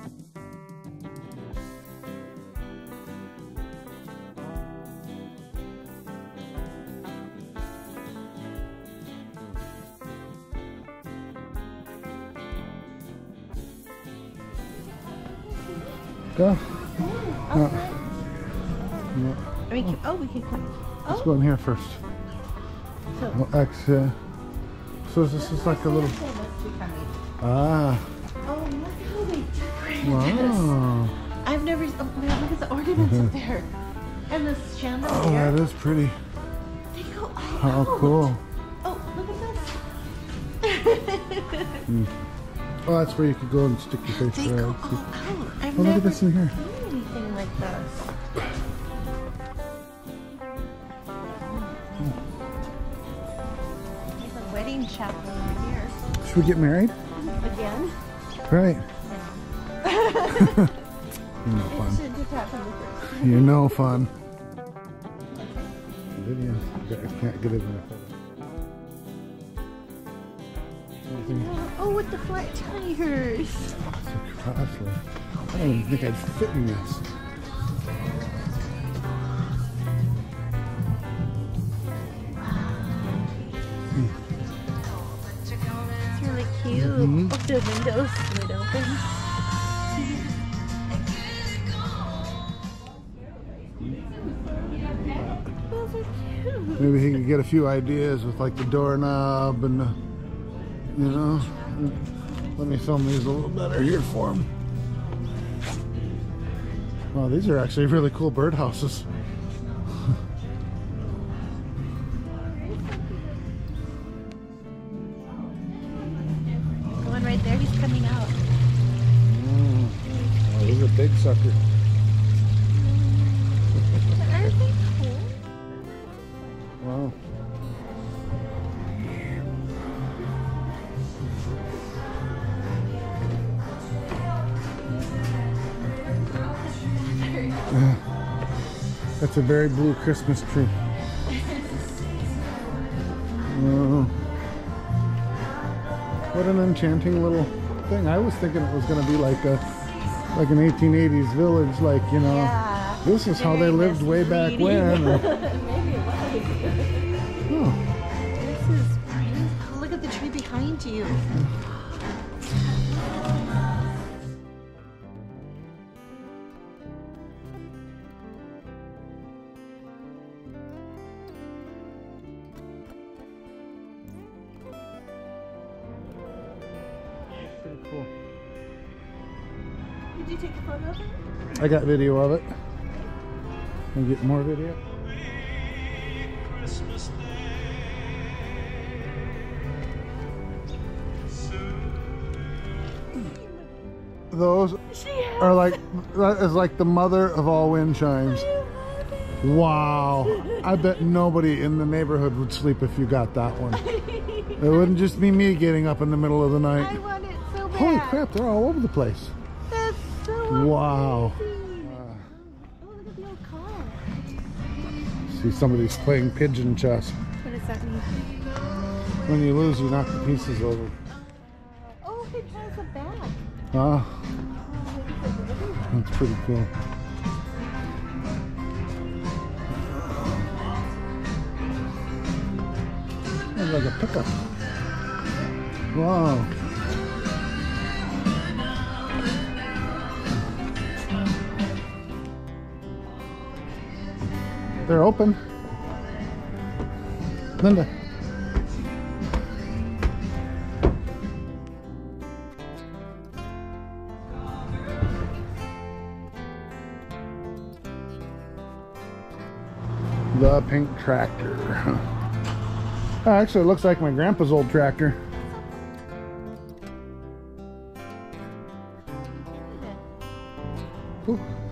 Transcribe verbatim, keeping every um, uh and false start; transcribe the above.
Go. Oh, No. good. No. I mean, oh, we can come. Let's Oh, go in here first. so, Well, X, yeah. So this is like a little. Ah. Oh, look how they decorated this. Wow. I've never. Oh man, look at the ornaments up there, and the chandelier. Oh, that is pretty. They go all How out. cool. Oh, look at this. Mm. Oh, that's where you could go and stick your face They there. go all out. I've Oh, look never at this in here. seen anything like this. There's a wedding chapel over here. Should we get married? Again? Right. No. You're no It fun. should have happened first. You're no fun. Video. I can't get it in the Oh, with the flat tires. So costly. I don't even think I'd fit in this. It's really cute. Mhm. Oh, the windows slid open. Those are cute. Maybe he could get a few ideas with like the doorknob and the, you know. Let me film these a little better here for him. Wow, these are actually really cool birdhouses. The one right there, he's coming out. Mm. Oh, he's a big sucker. Aren't they cool? Wow. That's a very blue Christmas tree. Oh. What an enchanting little thing. I was thinking it was going to be like a like an eighteen eighties village, like, you know, Yeah. this is how they Very lived way back when. or- Maybe it was. oh. This is pretty. Oh, look at the tree behind you. Pretty cool. Did you take a photo of it? I got video of it. Can you get more video? Those She has are like, that is like the mother of all wind chimes. Wow. I bet nobody in the neighborhood would sleep if you got that one. It wouldn't just be me getting up in the middle of the I night. want it so bad. Holy crap, they're all over the place. That's so Wow. amazing. Oh, look at the old car. See, somebody's playing pigeon chess. What does that mean? When you lose, you knock the pieces over. Oh, it has a bag. Ah, Oh, that's pretty cool. It's like a pickup. Wow. They're open. Linda. The pink tractor. Oh, actually, it looks like my grandpa's old tractor. Ooh.